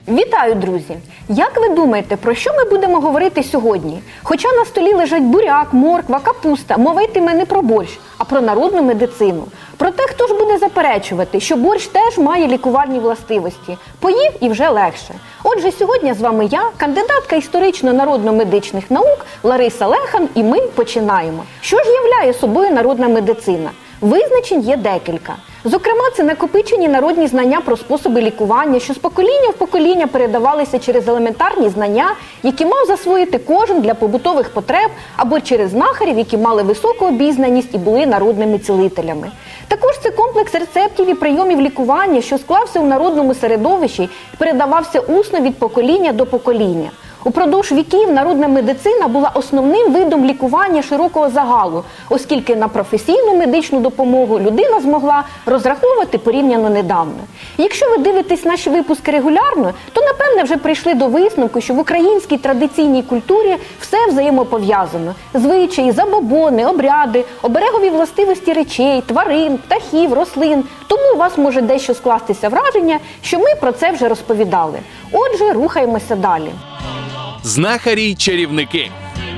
Вітаю, друзі! Як ви думаєте, про що ми будемо говорити сьогодні? Хоча на столі лежать буряк, морква, капуста, мова йтиме не про борщ, а про народну медицину. Проте хто ж буде заперечувати, що борщ теж має лікувальні властивості? Поїв і вже легше. Отже, сьогодні з вами я, кандидатка історично-народно-медичних наук Лариса Лехан, і ми починаємо. Що ж являє собою народна медицина? Визначень є декілька. Зокрема, це накопичені народні знання про способи лікування, що з покоління в покоління передавалися через елементарні знання, які мав засвоїти кожен для побутових потреб, або через знахарів, які мали високу обізнаність і були народними цілителями. Також це комплекс рецептів і прийомів лікування, що склався у народному середовищі і передавався усно від покоління до покоління. Упродовж віків народна медицина була основним видом лікування широкого загалу, оскільки на професійну медичну допомогу людина змогла розраховувати порівняно недавно. Якщо ви дивитесь наші випуски регулярно, то напевне вже прийшли до висновку, що в українській традиційній культурі все взаємопов'язано. Звичаї, забобони, обряди, оберегові властивості речей, тварин, птахів, рослин. Тому у вас може дещо скластися враження, що ми про це вже розповідали. Отже, рухаємося далі. Знахарі й чарівники.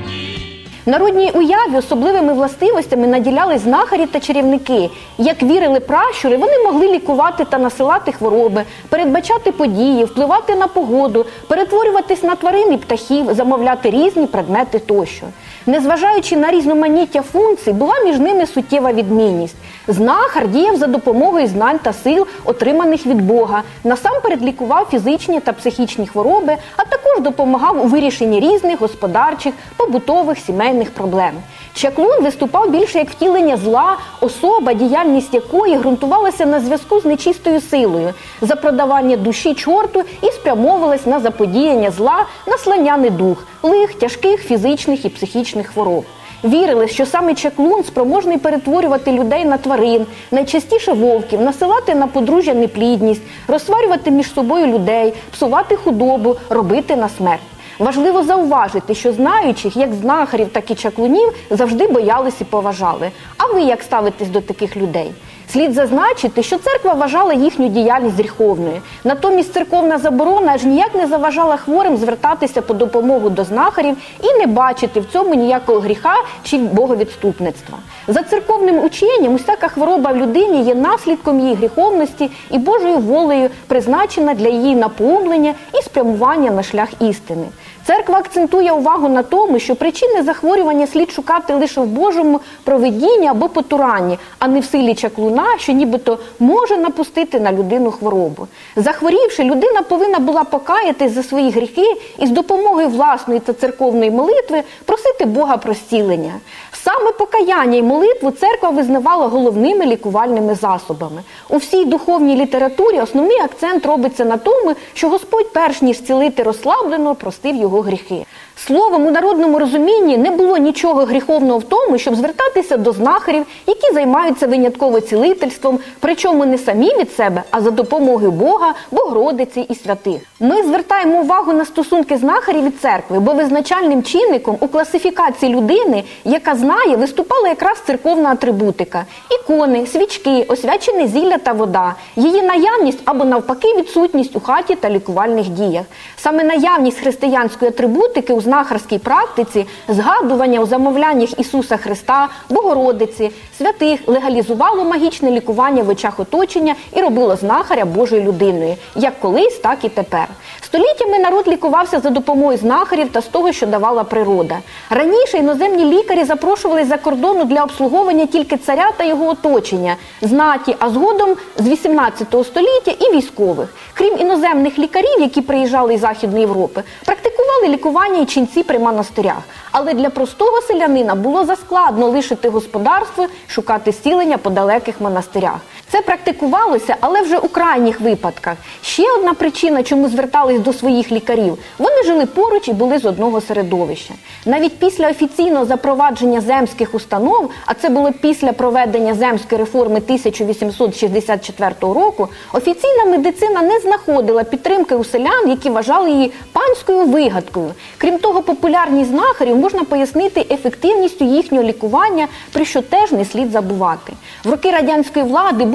В народній уяві особливими властивостями наділяли знахарі та чарівники. Як вірили пращури, вони могли лікувати та насилати хвороби, передбачати події, впливати на погоду, перетворюватись на тварин і птахів, замовляти різні предмети тощо. Незважаючи на різноманіття функцій, була між ними суттєва відмінність. Знахар діяв за допомогою знань та сил, отриманих від Бога, насамперед лікував фізичні та психічні хвороби, а також допомагав у вирішенні різних господарчих, побутових, сімейних проблем. Чаклун виступав більше як втілення зла, особа, діяльність якої ґрунтувалася на зв'язку з нечистою силою, за продавання душі чорту і спрямовувалась на заподіяння зла, наслання недуг, лих, тяжких фізичних і психічних хвороб. Вірили, що саме чаклун спроможний перетворювати людей на тварин, найчастіше вовків, насилати на подружжя неплідність, розсварювати між собою людей, псувати худобу, робити на смерть. Важливо зауважити, що знаючих, як знахарів, так і чаклунів, завжди боялись і поважали. А ви як ставитесь до таких людей? Слід зазначити, що церква вважала їхню діяльність гріховною. Натомість церковна заборона аж ніяк не заважала хворим звертатися по допомогу до знахарів і не бачити в цьому ніякого гріха чи боговідступництва. За церковним ученням, усяка хвороба в людині є наслідком її гріховності і Божою волею призначена для її наповнення і спрямування на шлях істини. Церква акцентує увагу на тому, що причини захворювання слід шукати лише в Божому провидінні або потуранні, а не в силі чаклуна, що нібито може напустити на людину хворобу. Захворівши, людина повинна була покаятись за свої гріхи і з допомогою власної та церковної молитви просити Бога про зцілення. Саме покаяння і молитву церква визнавала головними лікувальними засобами. У всій духовній літературі основний акцент робиться на тому, що Господь перш ніж зцілити розслабленого, простив його гріхи. Словом, у народному розумінні не було нічого гріховного в тому, щоб звертатися до знахарів, які займаються винятково цілительством, причому не самі від себе, а за допомогою Бога, Богородиці і святих. Ми звертаємо увагу на стосунки знахарів і церкви, бо визначальним чинником у класифікації людини, яка знає, виступала якраз церковна атрибутика – ікони, свічки, освячене зілля та вода, її наявність або навпаки відсутність у хаті та лікувальних діях. Саме наявність християнської атрибутики у знахарській практиці, згадування у замовляннях Ісуса Христа, Богородиці, святих легалізувало магічне лікування в очах оточення і робило знахаря Божою людиною, як колись, так і тепер. Століттями народ лікувався за допомогою знахарів та з того, що давала природа. Раніше іноземні лікарі запрошували за кордону для обслуговування тільки царя та його оточення, знаті, а згодом з 18 століття і військових. Крім іноземних лікарів, які приїжджали із Західної Європи, практикували лікування і ченці при монастирях. Але для простого селянина було заскладно лишити господарство, шукати зцілення по далеких монастирях. Це практикувалося, але вже у крайніх випадках. Ще одна причина, чому звертались до своїх лікарів – вони жили поруч і були з одного середовища. Навіть після офіційного запровадження земських установ, а це було після проведення земської реформи 1864 року, офіційна медицина не знаходила підтримки у селян, які вважали її панською вигадкою. Крім того, популярність знахарів можна пояснити ефективністю їхнього лікування, про що теж не слід забувати. В роки радянської влади будь-які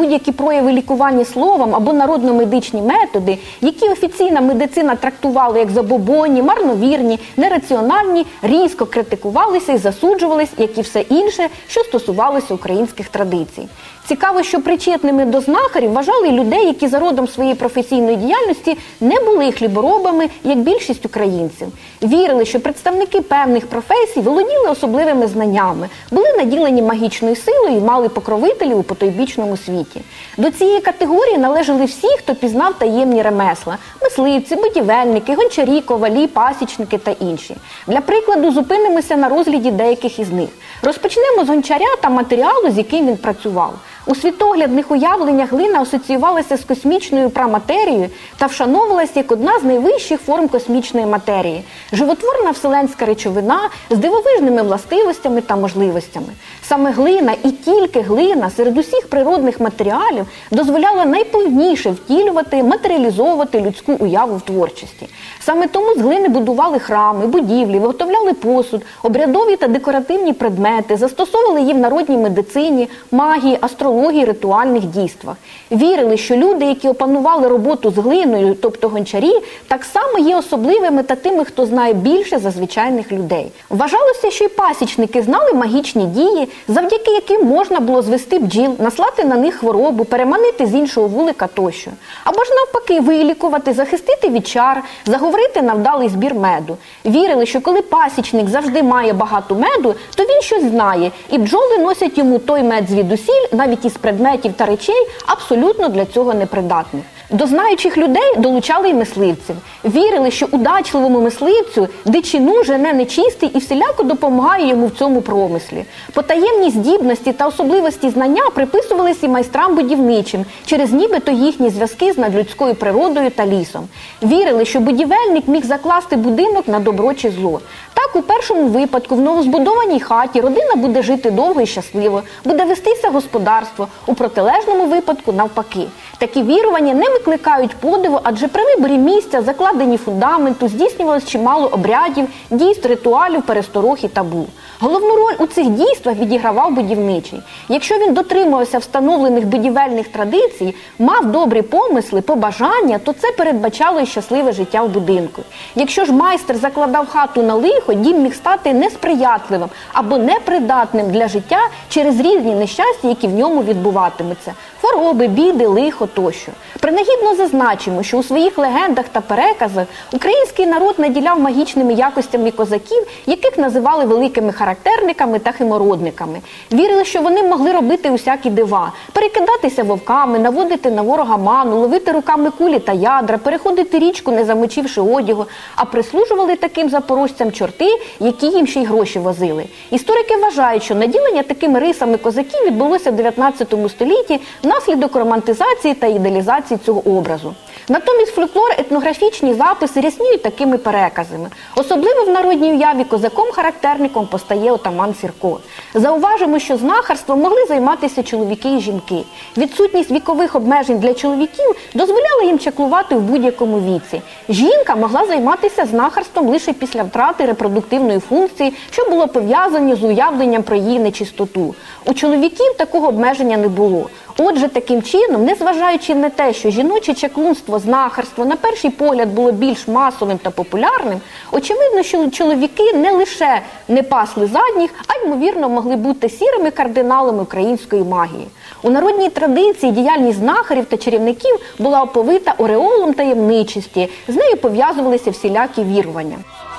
прояви лікування словом або народно-медичні методи, які офіційна медицина трактувала як забобонні, марновірні, нераціональні, різко критикувалися і засуджувалися, як і все інше, що стосувалося українських традицій. Цікаво, що причетними до знахарів вважали людей, які за родом своєї професійної діяльності не були хліборобами, як більшість українців. Вірили, що представники певних професій володіли особливими знаннями, були наділені магічною силою і мали покровителів у потойбічному світі. До цієї категорії належали всі, хто пізнав таємні ремесла – мисливці, будівельники, гончарі, ковалі, пасічники та інші. Для прикладу, зупинимося на розгляді деяких із них. Розпочнемо з гончаря та матеріалу, з яким він працював. У світоглядних уявленнях глина асоціювалася з космічною праматерією та вшановувалася як одна з найвищих форм космічної матерії – животворна вселенська речовина з дивовижними властивостями та можливостями. Саме глина і тільки глина серед усіх природних матеріалів дозволяла найповніше втілювати, матеріалізовувати людську уяву в творчості. Саме тому з глини будували храми, будівлі, виготовляли посуд, обрядові та декоративні предмети, застосовували її в народній медицині, магії, астрології, ритуальних дійствах. Вірили, що люди, які опанували роботу з глиною, тобто гончарі, так само є особливими та тими, хто знає більше за звичайних людей. Вважалося, що й пасічники знали магічні дії, завдяки яким можна було звести бджіл, наслати на них хворобу, переманити з іншого вулика тощо. Або ж навпаки вилікувати, захистити від чар, заговорити на вдалий збір меду. Вірили, що коли пасічник завжди має багато меду, то він щось знає, і бджоли носять йому той мед звідусіль, навіть із предметів та речей, абсолютно для цього непридатних. До знаючих людей долучали й мисливців. Вірили, що удачливому мисливцю дичину жене нечистий і всіляко допомагає йому в цьому промислі. Потаємні здібності та особливості знання приписувалися і майстрам будівничим через нібито їхні зв'язки з надлюдською природою та лісом. Вірили, що будівельник міг закласти будинок на добро чи зло. Так, у першому випадку в новозбудованій хаті родина буде жити довго і щасливо, буде вестися господарство, у протилежному випадку навпаки. Такі вірування не викликають подиву, адже при виборі місця, закладенні фундаменту, здійснювалось чимало обрядів, дійств, ритуалів, пересторог і табу. Головну роль у цих дійствах відігравав будівничий. Якщо він дотримувався встановлених будівельних традицій, мав добрі помисли, побажання, то це передбачало й щасливе життя в будинку. Якщо ж майстер закладав хату на лихо, дім міг стати несприятливим або непридатним для життя через різні нещастя, які в ньому відбуватимуться – хвороби, біди, лихо тощо. Принагідно зазначимо, що у своїх легендах та переказах український народ наділяв магічними якостями козаків, яких називали великими характерниками та химородниками. Вірили, що вони могли робити усякі дива – перекидатися вовками, наводити на ворога ману, ловити руками кулі та ядра, переходити річку, не замочивши одягу, а прислужували таким запорожцям чорти, які їм ще й гроші возили. Історики вважають, що наділення такими рисами козаків відбулося в 19 столітті внаслідок романтизації та ідеалізації цього образу. Натомість фольклор-етнографічні записи рясніють такими переказами. Особливо в народній уяві козаком-характерником постає отаман Сірко. Зауважимо, що знахарством могли займатися чоловіки і жінки. Відсутність вікових обмежень для чоловіків дозволяла їм чаклувати в будь-якому віці. Жінка могла займатися знахарством лише після втрати репродуктивної функції, що було пов'язане з уявленням про її нечистоту. У чоловіків такого обмеження не було. Отже, таким чином, незважаючи на те, що жіноче чаклунство, знахарство на перший погляд було більш масовим та популярним, очевидно, що чоловіки не лише не пасли задніх, а ймовірно могли бути сірими кардиналами української магії. У народній традиції діяльність знахарів та чарівників була оповита ореолом таємничості, з нею пов'язувалися всілякі вірування.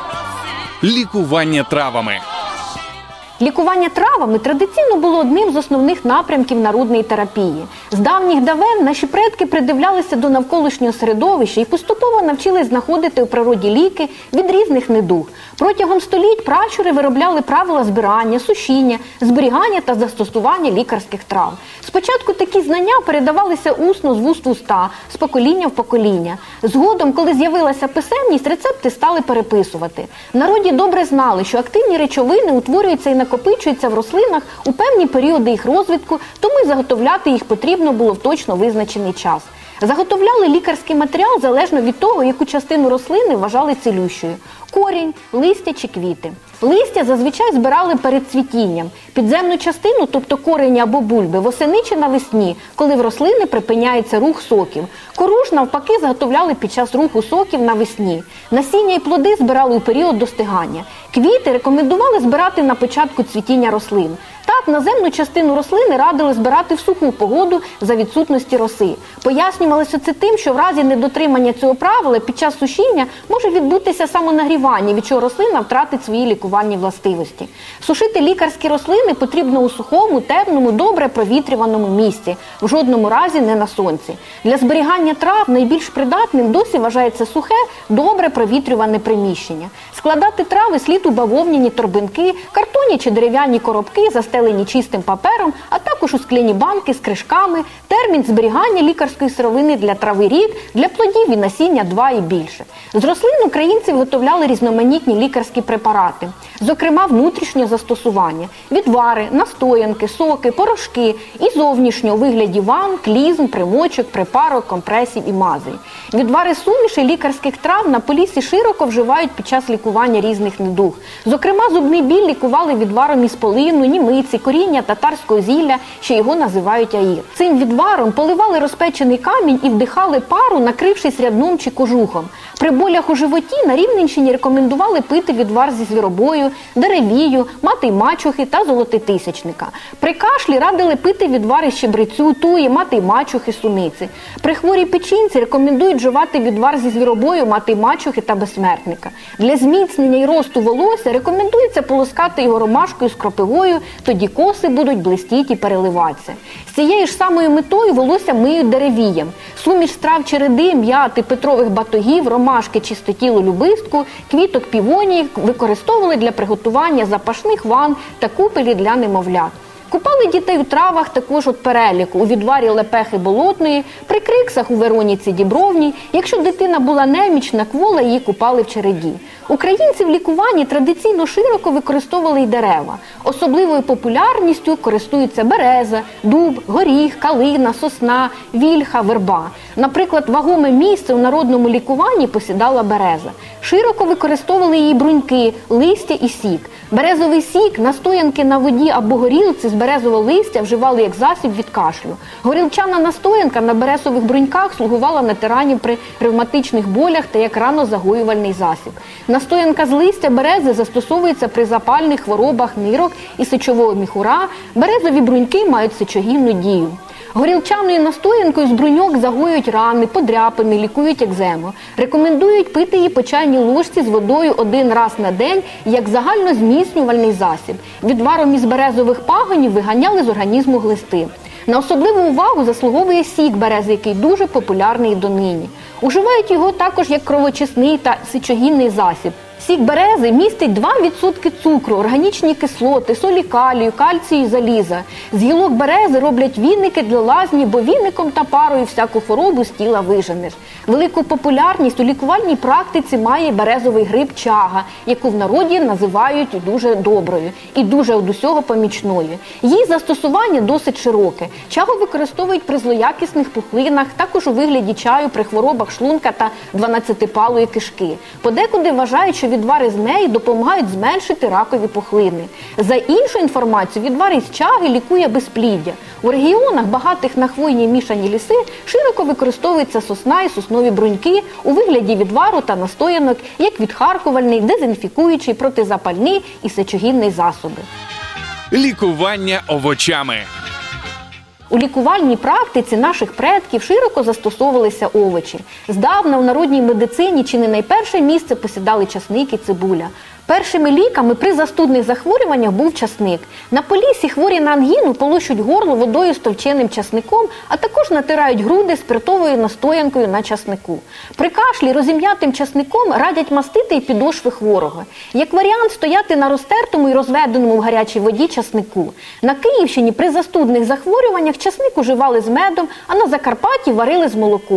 Лікування травами. Лікування травами традиційно було одним з основних напрямків народної терапії. З давніх давен наші предки придивлялися до навколишнього середовища і поступово навчились знаходити у природі ліки від різних недуг. Протягом століть пращури виробляли правила збирання, сушіння, зберігання та застосування лікарських трав. Спочатку такі знання передавалися усно з вуст в уста, з покоління в покоління. Згодом, коли з'явилася писемність, рецепти стали переписувати. В народі добре знали, що активні речовини утворюються і накопичуються в рослинах у певні періоди їх розвитку, тому й заготовляти їх потрібно було в точно визначений час. Заготовляли лікарський матеріал залежно від того, яку частину рослини вважали цілющою. Корінь, листя чи квіти. Листя зазвичай збирали перед цвітінням. Підземну частину, тобто корені або бульби, восени чи навесні, коли в рослини припиняється рух соків. Кору ж навпаки заготовляли під час руху соків навесні. Насіння і плоди збирали у період достигання. Квіти рекомендували збирати на початку цвітіння рослин. Так, наземну частину рослини радили збирати в суху погоду за відсутності роси. Пояснювалося це тим, що в разі недотримання цього правила під час сушіння може відбутися самонагрівання, від чого рослина втратить свої лікувальні властивості. Сушити лікарські рослини потрібно у сухому, темному, добре провітрюваному місці, в жодному разі не на сонці. Для зберігання трав найбільш придатним досі вважається сухе, добре провітрюване приміщення. Складати трави слід у бавовняні торбинки, картонні чи дерев'яні коробки, застелені чистим папером, а також у скляні банки з кришками. Термін зберігання лікарської сировини для трави рік, для плодів і насіння 2 і більше. З рослин українці виготовляли різноманітні лікарські препарати, зокрема внутрішнього застосування – відвари, настоянки, соки, порошки і зовнішнього у вигляді ванн, клізм, примочок, припарок, компресів і мазей. Відвари сумішей лікарських трав на Поліссі широко вживають під час лікування різних недуг. Зокрема, зубний біль лікували відваром із полину, німиці, коріння татарського зілля, ще його називають аїр. Цим відваром поливали розпечений камінь і вдихали пару, накрившись рядном чи кожухом. При болях у животі на Рівненщині рекомендували пити відвар зі звіробою, деревію, мати й мачухи та золотитисячника. При кашлі радили пити відвар із щебрецю, туї, мати й мачухи, суниці. При хворій печінці рекомендують вживати відвар зі звіробою, мати й мачухи та безсмертника. Для зміцнення і росту волосся рекомендується полоскати його ромашкою з кропивою, тоді коси будуть блистіти і переливатися. З цією ж самою метою волосся миють деревієм. Суміш з трав череди, м'яти, петрових батогів, ромашки, чистотілу, любистку, квіток півонії використовували для приготування запашних ванн та купелі для немовлят. Купали дітей у травах також от переліку, у відварі лепехи болотної, при криксах у Вероніці Дібровній. Якщо дитина була немічна, квола, її купали в череді. Українці в лікуванні традиційно широко використовували й дерева. Особливою популярністю користуються береза, дуб, горіх, калина, сосна, вільха, верба. Наприклад, вагоме місце у народному лікуванні посідала береза. Широко використовували її бруньки, листя і сік. Березовий сік, настоянки на воді або горілці з березового листя вживали як засіб від кашлю. Горілчана настоянка на березових бруньках слугувала ветеранів при ревматичних болях та як ранозагоювальний засіб. Настоянка з листя берези застосовується при запальних хворобах нирок і сечового міхура. Березові бруньки мають сечогінну дію. Горілчаною настоянкою з бруньок загоюють рани, подряпини, лікують екзему. Рекомендують пити її по чайній ложці з водою 1 раз на день як загальнозміцнювальний засіб. Відваром із березових пагонів виганяли з організму глисти. На особливу увагу заслуговує сік берези, який дуже популярний донині. Уживають його також як кровочисний та сечогінний засіб. Сік берези містить 2% цукру, органічні кислоти, солі калію, кальцію і заліза. З гілок берези роблять віники для лазні, бо віником та парою всяку хворобу з тіла виженеш. Велику популярність у лікувальній практиці має березовий гриб чага, яку в народі називають дуже доброю і дуже від усього помічною. Її застосування досить широке. Чагу використовують при злоякісних пухлинах, також у вигляді чаю при хворобах шлунка та 12-палої кишки. Подекуди вважають, що відвари з неї допомагають зменшити ракові пухлини. За іншу інформацію, відвар із чаги лікує безпліддя. У регіонах, багатих на хвойні мішані ліси, широко використовується сосна і соснові бруньки у вигляді відвару та настоянок як відхаркувальний, дезінфікуючий, протизапальний і сечогінний засоби. Лікування овочами. У лікувальній практиці наших предків широко застосовувалися овочі. Здавна у народній медицині чи не найперше місце посідали часник і цибуля. Першими ліками при застудних захворюваннях був часник. На Поліссі хворі на ангіну полощуть горло водою з товченим часником, а також натирають груди спиртовою настоянкою на часнику. При кашлі розім'ятим часником радять мастити й підошви хворого. Як варіант, стояти на розтертому і розведеному в гарячій воді часнику. На Київщині при застудних захворюваннях часник уживали з медом, а на Закарпатті варили з молоком.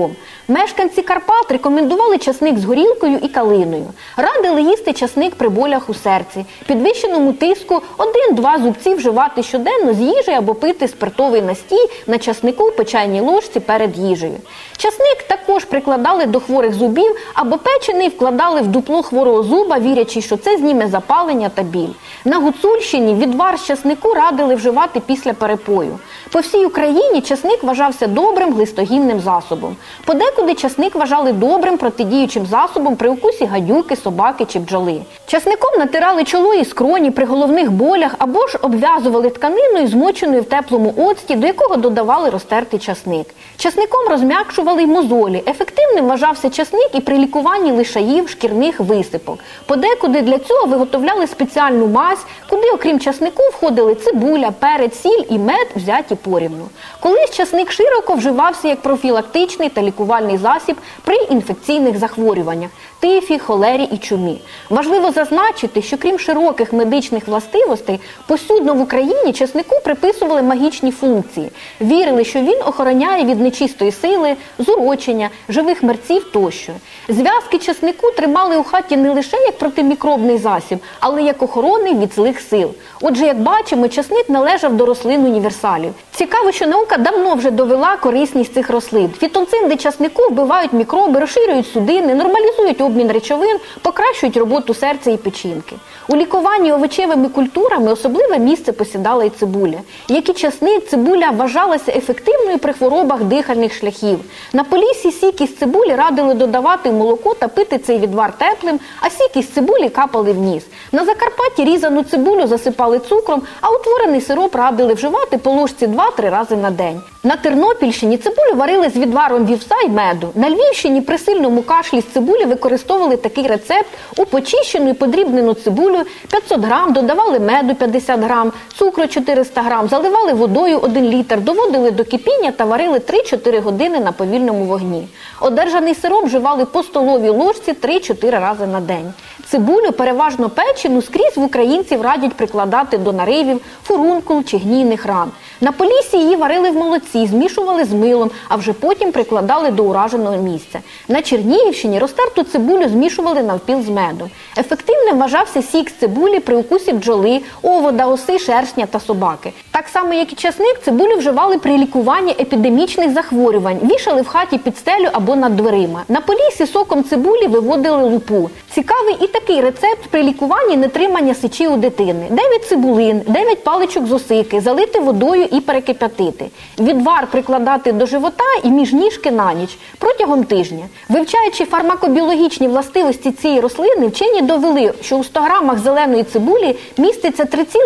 Мешканці Карпат рекомендували часник з горілкою і калиною. Радили їсти часник при болях у серці, підвищеному тиску 1-2 зубці вживати щоденно з їжі або пити спиртовий настій на часнику в чайній ложці перед їжею. Часник також прикладали до хворих зубів або печений вкладали в дупло хворого зуба, вірячи, що це зніме запалення та біль. На Гуцульщині відвар з часнику радили вживати після перепою. По всій Україні часник вважався добрим глистогінним засобом. Подекуди часник вважали добрим протидіючим засобом при укусі гадюки, собаки чи бджоли. Часником натирали чоло і скроні при головних болях або ж обв'язували тканиною, змоченою в теплому оцті, до якого додавали розтертий часник. Часником розм'якшували й мозолі. Ефективним вважався часник і при лікуванні лишаїв, шкірних висипок. Подекуди для цього виготовляли спеціальну мазь, куди окрім часнику входили цибуля, перець, сіль і мед, взяті порівну. Колись часник широко вживався як профілактичний та лікувальний засіб при інфекційних захворюваннях – тифі, холері і чумі. Важливо зазначити, що крім широких медичних властивостей, повсюдно в Україні часнику приписували магічні функції. Вірили, що він охороняє від нечистої сили, зурочення, живих мерців тощо. Зв'язки часнику тримали у хаті не лише як протимікробний засіб, але як охоронний від злих сил. Отже, як бачимо, часник належав до рослин універсалів. Цікаво, що наука давно вже довела корисність цих рослин. Фітонциди часнику вбивають мікроби, розширюють судини, нормалізують обмін речовин, покращують роботу серця і печінки. У лікуванні овочевими культурами особливе місце посідала і цибуля. Як і часник, цибуля вважалася ефективною при хворобах дихальних шляхів. На Поліссі сік із цибулі радили додавати в молоко та пити цей відвар теплим, а сік із цибулі капали в ніс. На Закарпатті різану цибулю засипали цукром, а утворений сироп радили вживати по ложці 2-3 рази на день. На Тернопільщині цибулю варили з відваром вівса й меду. На Львівщині при сильному кашлі з цибулі використовували такий рецепт: у почищену і подрібнену цибулю 500 грам додавали меду 50 грам, цукру 400 грам, заливали водою 1 літр, доводили до кипіння та варили 3-4 години на повільному вогні. Одержаний сироп вживали по столовій ложці 3-4 рази на день. Цибулю, переважно печену, скрізь в українців радять прикладати до наривів, фурункул чи гнійних ран. На Поліссі її варили в молоці, змішували з милом, а вже потім прикладали до ураженого місця. На Чернігівщині розтерту цибулю змішували навпіл з медом. Ефективним вважався сік з цибулі при укусі бджоли, овода, оси, шершня та собаки. Так само, як і часник, цибулю вживали при лікуванні епідемічних захворювань, вішали в хаті під стелю або над дверима. На Поліссі соком цибулі виводили лупу. Цікавий і такий рецепт при лікуванні нетримання сечі у дитини. 9 цибулин, 9 паличок з осики, залити водою і перекип'ятити. Відвар прикладати до живота і між ніжки на ніч протягом тижня. Вивчаючи фармакобіологічні властивості цієї рослини, вчені довели, що у 100 грамах зеленої цибулі міститься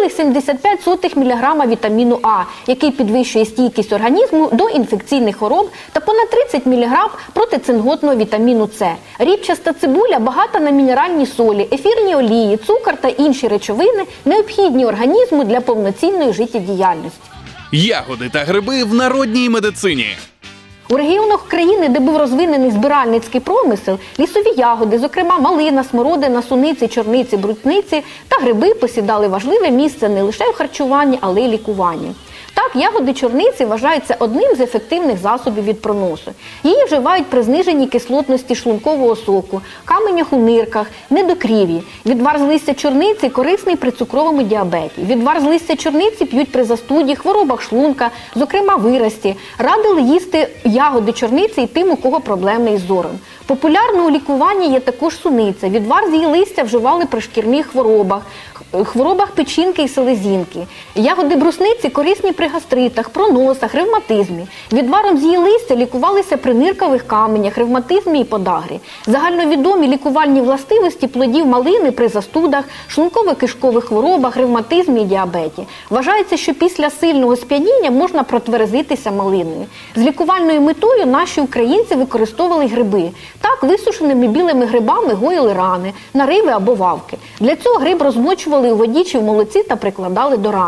3,75 мг вітаміну А, який підвищує стійкість організму до інфекційних хвороб, та понад 30 мг протицинготного вітаміну С. Рібчаста цибуля багата на мінеральні солі, ефірні олії, цукор та інші речовини, необхідні організму для повноцінної життєдіяльності. Ягоди та гриби в народній медицині. У регіонах країни, де був розвинений збиральницький промисел, лісові ягоди, зокрема малина, смородина, суниці, чорниці, брусниці та гриби посідали важливе місце не лише в харчуванні, але й лікуванні. Так, ягоди чорниці вважаються одним з ефективних засобів від проносу. Її вживають при зниженні кислотності шлункового соку, каменях у нирках, недокрів'ї. Відвар з листя чорниці корисний при цукровому діабеті. Відвар з листя чорниці п'ють при застуді, хворобах шлунка, зокрема виразці. Радили їсти ягоди чорниці і тим, у кого проблеми із зором. Популярною у лікуванні є також суниця. Відвар з її листя вживали при шкірних хворобах печінки і селезінки. Ягоди брусниці корисні при гастритах, проносах, ревматизмі. Відваром з її листя лікувалися при ниркових каменях, ревматизмі і подагрі. Загальновідомі лікувальні властивості плодів малини при застудах, шлунково-кишкових хворобах, ревматизмі і діабеті. Вважається, що після сильного сп'яніння можна протверезитися малиною. З лікувальною метою наші українці використовували гриби. Так, висушеними білими грибами гоїли рани, нариви або вавки. Для цього гриб розмочували у воді чи в молоці та прикладали до рани.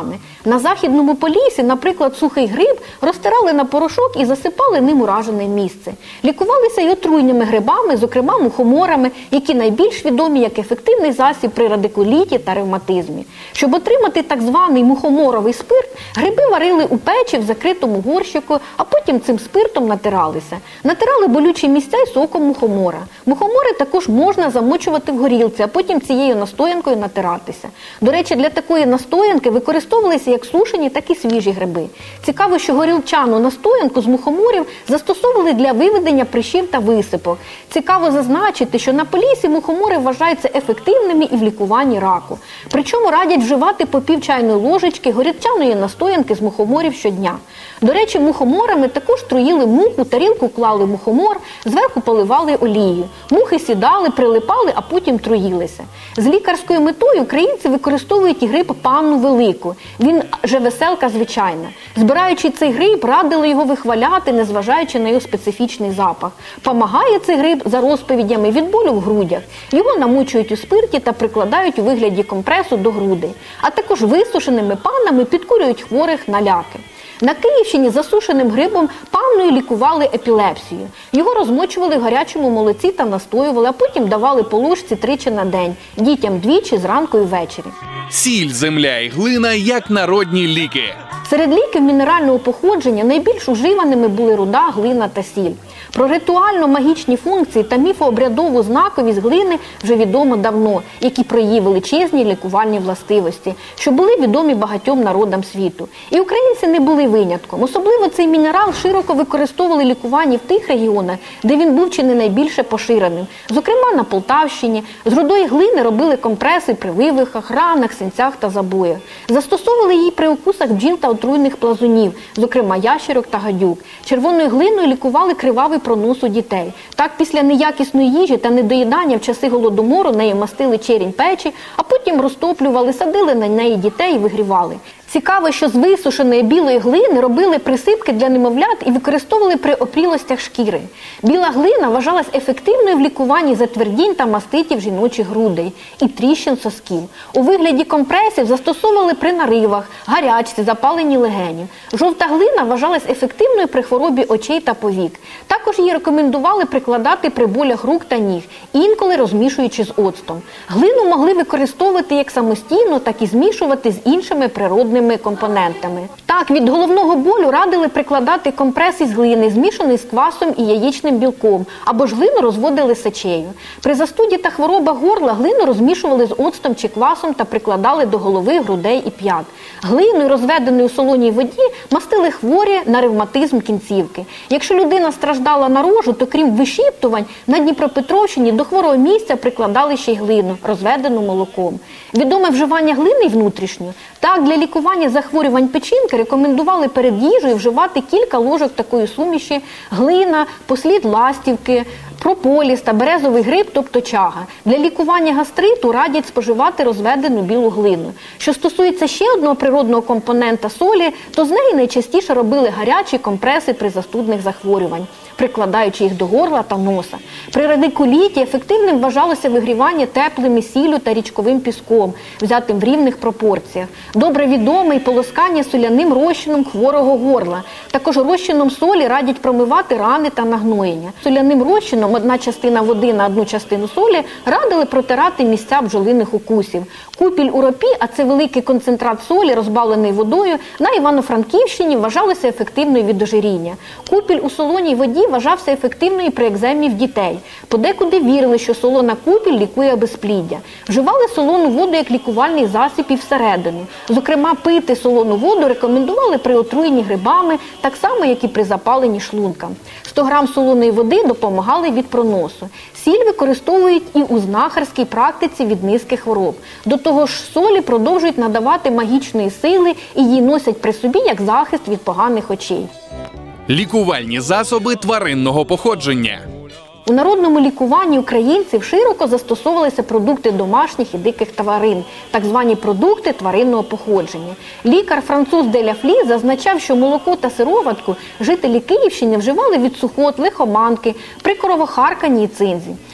На Західному Поліссі, наприклад, сухий гриб розтирали на порошок і засипали ним уражене місце. Лікувалися й отруйними грибами, зокрема мухоморами, які найбільш відомі як ефективний засіб при радикуліті та ревматизмі. Щоб отримати так званий мухоморовий спирт, гриби варили у печі в закритому горщику, а потім цим спиртом натиралися. Натирали болючі місця й соком мухомора. Мухомори також можна замочувати в горілці, а потім цією настоянкою натиратися. До речі, для такої настоянки використовувалися як сушені, так і свіжі гриби. Цікаво, що горілчану настоянку з мухоморів застосовували для виведення прищів та висипок. Цікаво зазначити, що на Поліссі мухомори вважаються ефективними і в лікуванні раку. Причому радять вживати по пів чайної ложечки горілчаної настоянки з мухоморів щодня. До речі, мухоморами також труїли муху, тарілку клали мухомор, зверху поливали олією. Мухи сідали, прилипали, а потім труїлися. З лікарською метою українці використовують і гриб панну велику. Він же веселка звичайна. Збираючи цей гриб, радили його вихваляти, незважаючи на його специфічний запах. Помагає цей гриб, за розповідями, від болю в грудях. Його намочують у спирті та прикладають у вигляді компресу до грудей. А також висушеними панами підкурюють хворих на ляки. На Київщині засушеним грибом панною лікували епілепсію. Його розмочували в гарячому молоці та настоювали, а потім давали по ложці 3 на день, дітям 2 зранку і ввечері. Сіль, земля і глина як народні ліки. Серед ліків мінерального походження найбільш уживаними були руда, глина та сіль. Про ритуально-магічні функції та міфообрядову знаковість глини вже відомо давно, як і про її величезні лікувальні властивості, що були відомі багатьом народам світу. І українці не були винятком. Особливо цей мінерал широко використовували лікування в тих регіонах, де він був чи не найбільше поширеним. Зокрема, на Полтавщині. З рудої глини робили компреси при вивихах, ранах, синцях та забоях. Застосовували її при укусах бджіл та отруйних плазунів, зокрема ящерок та гадюк. Червоною глиною лікували кривавий пронос у дітей. Так, після неякісної їжі та недоїдання в часи голодомору нею мастили черінь печі, а потім розтоплювали, садили на неї дітей і вигрівали. Цікаво, що з висушеної білої глини робили присипки для немовлят і використовували при опрілостях шкіри. Біла глина вважалась ефективною в лікуванні затвердінь та маститів жіночих грудей і тріщин сосків. У вигляді компресів застосовували при наривах, гарячці, запаленні легенів. Жовта глина вважалась ефективною при хворобі очей та повік. Також її рекомендували прикладати при болях рук та ніг, інколи розмішуючи з оцтом. Глину могли використовувати як самостійно, так і змішувати з іншими природними компонентами. Так, від головного болю радили прикладати компрес із глини, змішаний з квасом і яєчним білком, або ж глину розводили сечею. При застуді та хворобах горла глину розмішували з оцтом чи квасом та прикладали до голови, грудей і п'ят. Глиною, розведеною у солоній воді, мастили хворі на ревматизм кінцівки. Якщо людина страждала на рожу, то крім вишіптувань, на Дніпропетровщині до хворого місця прикладали ще й глину, розведену молоком. Відоме вживання глини внутрішньо. Так, для лікування захворювань печінки рекомендували перед їжею вживати кілька ложок такої суміші: глина, послід ластівки, прополіс та березовий гриб, тобто чага. Для лікування гастриту радять споживати розведену білу глину. Що стосується ще одного природного компонента солі, то з неї найчастіше робили гарячі компреси при застудних захворювань, прикладаючи їх до горла та носа. При радикуліті ефективним вважалося вигрівання теплими сіллю та річковим піском, взятим в рівних пропорціях. Добре відоме й полоскання соляним розчином хворого горла. Також розчином солі радять промивати рани та нагноєння. Соляним розчином, 1 частина води на 1 частину солі, радили протирати місця бджолиних укусів. Купіль у ропі, а це великий концентрат солі, розбавлений водою, на Івано-Франківщині вважалося ефективною від ожиріння. Купіль у солоній воді вважався ефективною при екземі в дітей. Подекуди вірили, що солона купіль лікує безпліддя. Вживали солону воду як лікувальний засіб і всередину. Зокрема, пити солону воду рекомендували при отруєнні грибами, так само, як і при запаленні шлунка. 100 грам солоної води допомагали від проносу. Сіль використовують і у знахарській практиці від низки хвороб. До того ж, солі продовжують надавати магічної сили і її носять при собі як захист від поганих очей. Лікувальні засоби тваринного походження. У народному лікуванні українців широко застосовувалися продукти домашніх і диких тварин, так звані продукти тваринного походження. Лікар-француз де ля Флі зазначав, що молоко та сироватку жителі Київщини вживали від сухот, лихоманки, при кровохарканні і цинзі.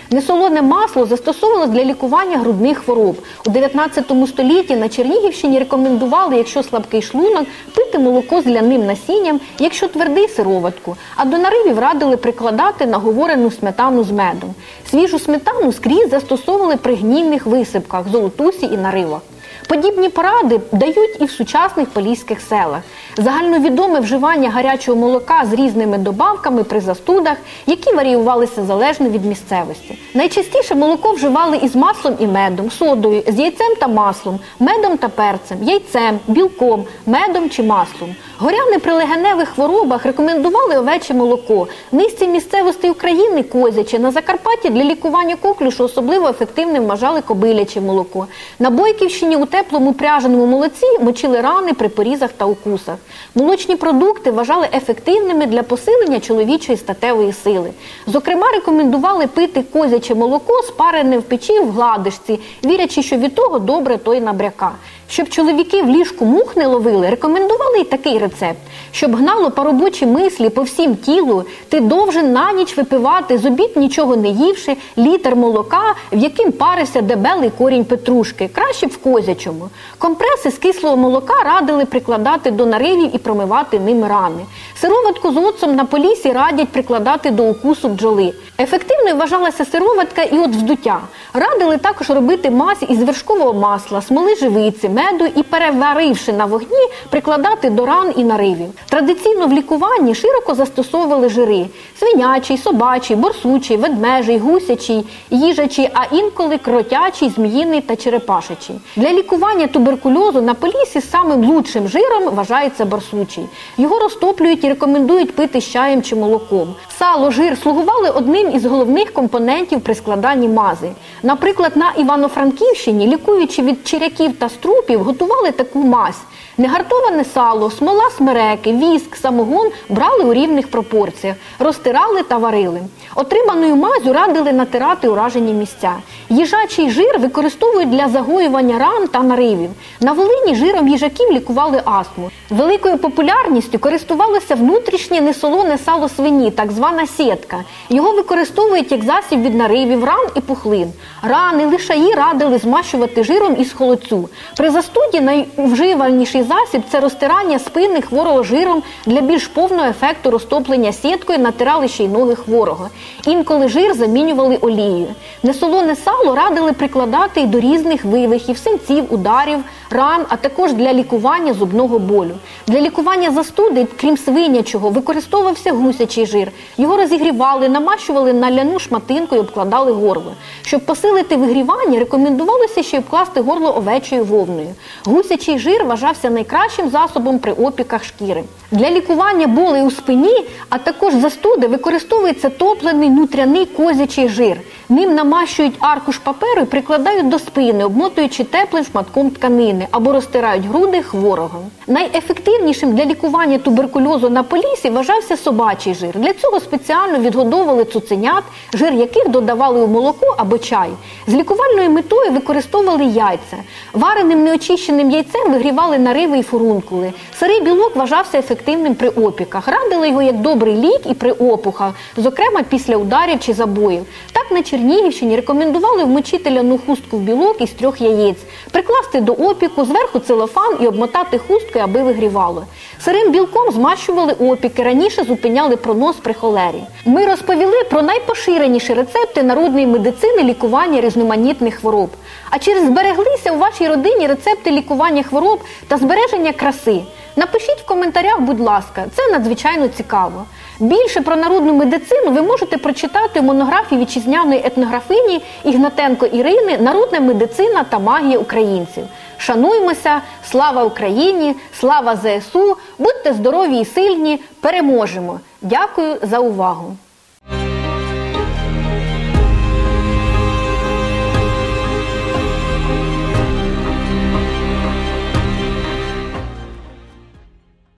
Несолоне масло застосовувалось для лікування грудних хвороб. У 19 столітті на Чернігівщині рекомендували, якщо слабкий шлунок, пити молоко з ляним насінням, якщо твердий – сироватку. А до наривів радили прикладати наговорену сметану з медом. Свіжу сметану скрізь застосовували при гнійних висипках, золотусі і наривах. Подібні поради дають і в сучасних поліських селах. Загальновідоме вживання гарячого молока з різними добавками при застудах, які варіювалися залежно від місцевості. Найчастіше молоко вживали із маслом і медом, содою, з яйцем та маслом, медом та перцем, яйцем, білком, медом чи маслом. Горяни при легеневих хворобах рекомендували овече молоко. В низці місцевостей України – козяче. На Закарпатті для лікування коклюшу особливо ефективним вважали кобиляче молоко. На Бойківщині у теплому пряженому молоці мочили рани при порізах та укусах. Молочні продукти вважали ефективними для посилення чоловічої статевої сили. Зокрема, рекомендували пити козяче молоко, спарене в печі в гладишці, вірячи, що від того добре то й набряка. Щоб чоловіки в ліжку мух не ловили, рекомендували й такий рецепт. Щоб гнало поробочі мислі по всім тілу, ти довжен на ніч випивати, з обід нічого не ївши, літр молока, в яким парився дебелий корінь петрушки, краще б в козячому. Компреси з кислого молока радили прикладати до наривів і промивати ними рани. Сироватку з оцтом на Поліссі радять прикладати до укусу бджоли. Ефективною вважалася сироватка і от вздуття. Радили також робити мазь із вершкового масла, смоли живиці, меду і, переваривши на вогні, прикладати до ран і наривів. Традиційно в лікуванні широко застосовували жири – свинячий, собачий, борсучий, ведмежий, гусячий, їжачий, а інколи кротячий, зміїний та черепашачий. Для лікування туберкульозу на Поліссі самим лучшим жиром вважається борсучий. Його розтоплюють і рекомендують пити з чаєм чи молоком. Сало, жир слугували одним із головних компонентів при складанні мази. Наприклад, на Івано-Франківщині, лікуючи від черяків та струпів, готували таку мазь. Негартоване сало, смола смереки, віск, самогон брали у рівних пропорціях, розтирали та варили. Отриманою мазю радили натирати уражені місця. Їжачий жир використовують для загоювання ран та наривів. На Волині жиром їжаків лікували астму. Великою популярністю користувалося внутрішнє несолоне сало свині, так звана сєтка. Його використовують як засіб від наривів, ран і пухлин. Рани, лишаї радили змащувати жиром із холодцю. При застуді найвживаніший засіб – це розтирання спини хворого жиром. Для більш повного ефекту розтоплення сєткою натирали ще й ноги хворого. Інколи жир замінювали олією. Несолоне сало радили прикладати й до різних вивихів, синців, ударів, ран, а також для лікування зубного болю. Для лікування застуди, крім свинячого, використовувався гусячий жир. Його розігрівали, намащували на ляну шматинку і обкладали горло. Щоб посилити вигрівання, рекомендувалося ще й обкласти горло овечою вовною. Гусячий жир вважався найкращим засобом при опіках шкіри. Для лікування болей у спині, а також застуди, використовується топлений нутряний козячий жир. Ним намащують аркуш паперу і прикладають до спини, обмотуючи теплим шматком тканини, або розтирають груди хворого. Найефективнішим для лікування туберкульозу на Поліссі вважався собачий жир. Для цього спеціально відгодовували цуценят, жир яких додавали у молоко або чай. З лікувальною метою використовували яйця. Вареним неочищеним яйцем вигрівали нариви і фурункули. Сирий білок вважався ефективним при опіках. Радили його як добрий лік і при опухах, зокрема після ударів чи забоїв. Так на Чернігівщині рекомендували вмочити ляну хустку в білок із 3 яєць, прикласти до опіку, зверху целофан і обмотати хусткою, аби вигрівало. Сирим білком змащували опіки, раніше зупиняли пронос при холері. Ми розповіли про найпоширеніші рецепти народної медицини лікування різноманітних хвороб. А чи збереглися у вашій родині рецепти лікування хвороб та збереження краси? Напишіть в коментарях, будь ласка, це надзвичайно цікаво. Більше про народну медицину ви можете прочитати в монографії вітчизняної етнографині Ігнатенко Ірини «Народна медицина та магія українців». Шануймося, слава Україні, слава ЗСУ, будьте здорові і сильні, переможемо! Дякую за увагу!